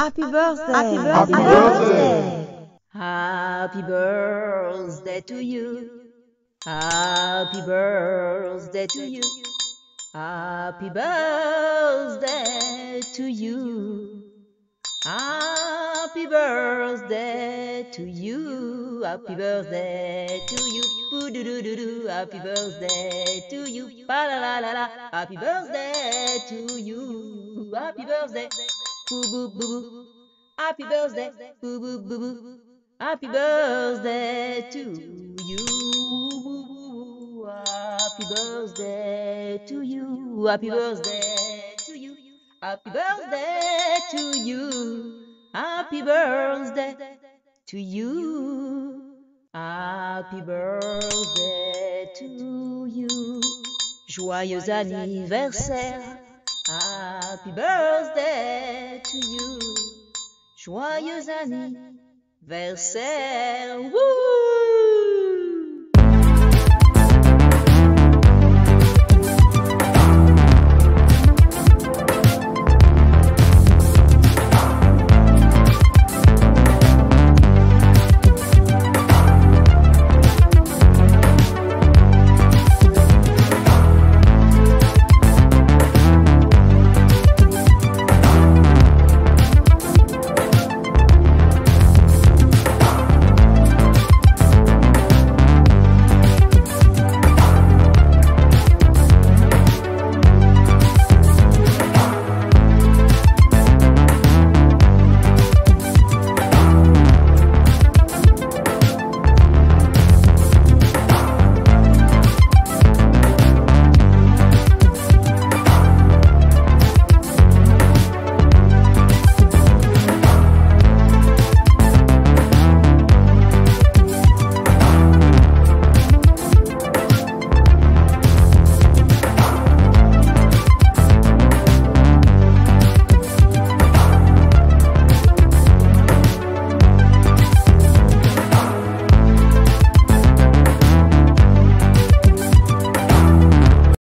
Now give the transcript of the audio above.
Happy birthday! Happy Happy birthday! Happy birthday to you. Happy birthday to you. Happy birthday to you. Happy birthday to you. Happy birthday to you. Boo-doo-doo-doo-doo. Happy birthday to you. Ba-la-la-la-la. Happy birthday to you. Happy birthday. Boo-boo-boo-boo. Happy birthday. Boo-boo-boo-boo. Happy birthday to you. Happy birthday to you. Happy birthday to you. Happy birthday to you. Happy birthday to you. Happy birthday to you. Joyeux anniversaire. Happy birthday to you. Joyeux anniversaire. Woo!